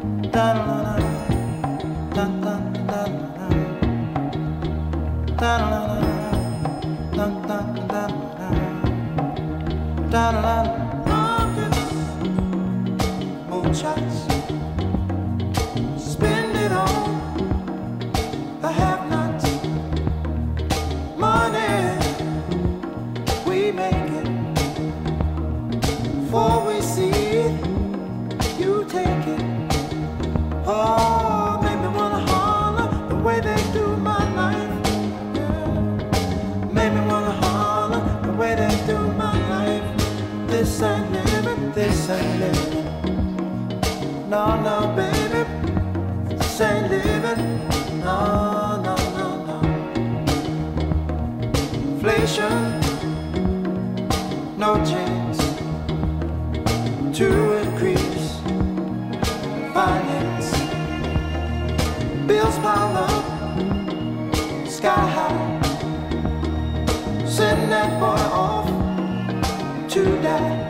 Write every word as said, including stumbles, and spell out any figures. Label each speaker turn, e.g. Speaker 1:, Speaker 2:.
Speaker 1: Moonshots, spend it on the have-nots. Money, we make it. Before we see it, you take it. Oh, make me wanna holler the way they do my life. Yeah. Make me wanna holler the way they do my life. This ain't living, this ain't living. No, no, baby, this ain't living. No, no, no, no. Inflation, no chance to increase finance. Bills pile up, sky high. Send that boy off to die.